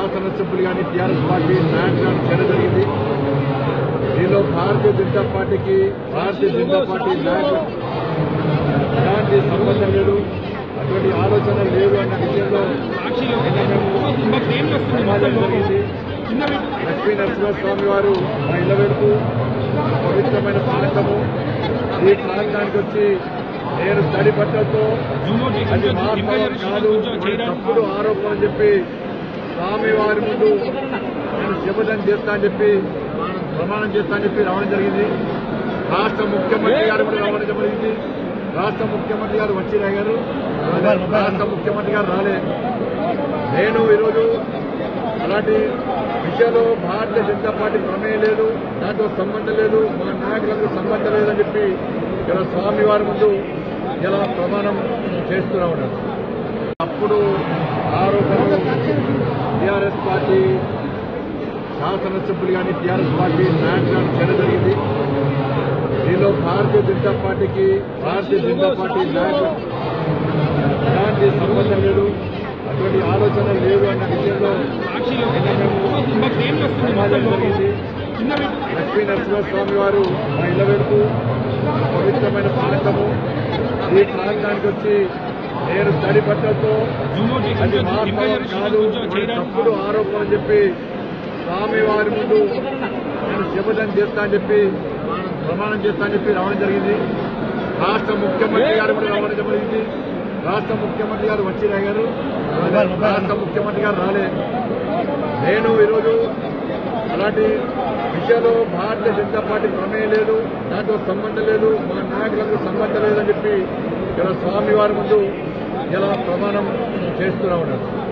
శాసనసభ్యులు కానీ TRS party నాయకులను చేయడం జరిగింది. దీనిలో భారతీయ జనతా పార్టీ నాయకులు ఎలాంటి సంబంధం లేదు, అటువంటి ఆలోచన లేదు అన్న విషయంలో సమాజం జరిగింది. లక్ష్మీ నరసింహస్వామి వారు మా ఇళ్ల వరకు పవిత్రమైన ప్రాంతము. ఈ ప్రాంతానికి వచ్చి నేను తడి బట్టలతో అది వాస్తవం కాదు, తప్పుడు ఆరోపణలు చెప్పి స్వామివారి ముందు నేను శపథం చేస్తా అని చెప్పి ప్రమాణం చేస్తా అని చెప్పి రావడం జరిగింది. రాష్ట్ర ముఖ్యమంత్రి గారు కూడా రావడం జరిగింది. రాష్ట్ర ముఖ్యమంత్రి గారు వచ్చి రాగారు, రాష్ట్ర ముఖ్యమంత్రి గారు రాలే. నేను ఈరోజు అలాంటి విషయంలో భారతీయ జనతా పార్టీ ప్రమేయం లేదు, దాంతో సంబంధం లేదు, మా నాయకులకు సంబంధం లేదని చెప్పి ఇలా స్వామివారి ముందు ఇలా ప్రమాణం చేస్తూనే ఉన్నారు. అప్పుడు ఆరోపణలు టీఆర్ఎస్ పార్టీ శాసనసభ్యులు కానీ టీఆర్ఎస్ పార్టీ నాయకులను చేయడం జరిగింది. దీనిలో భారతీయ జనతా పార్టీ నాయకులు ఎలాంటి సంబంధం లేదు, అటువంటి ఆలోచన లేదు అన్న విషయంలో సమాజం జరిగింది. లక్ష్మీ నరసింహస్వామి వారు మా ఇళ్ల వరకు పవిత్రమైన ప్రాంతము. ఈ ప్రాంతానికి వచ్చి నేను తడి బట్టలతో అది వాస్తవం కాదు, తప్పుడు ఆరోపణలు చెప్పి స్వామివారి ముందు నేను శపథం చేస్తా అని చెప్పి ప్రమాణం చేస్తా అని చెప్పి రావడం జరిగింది. రాష్ట్ర ముఖ్యమంత్రి గారు కూడా రావడం జరిగింది. రాష్ట్ర ముఖ్యమంత్రి గారు వచ్చి రాగారు, రాష్ట్ర ముఖ్యమంత్రి గారు రాలే. నేను ఈరోజు అలాంటి విషయంలో భారతీయ జనతా పార్టీ ప్రమేయం లేదు, దాంతో సంబంధం లేదు, మా నాయకులకు సంబంధం లేదని చెప్పి ఇలా స్వామివారి ముందు ఇలా ప్రమాణం చేస్తూనే ఉన్నారు.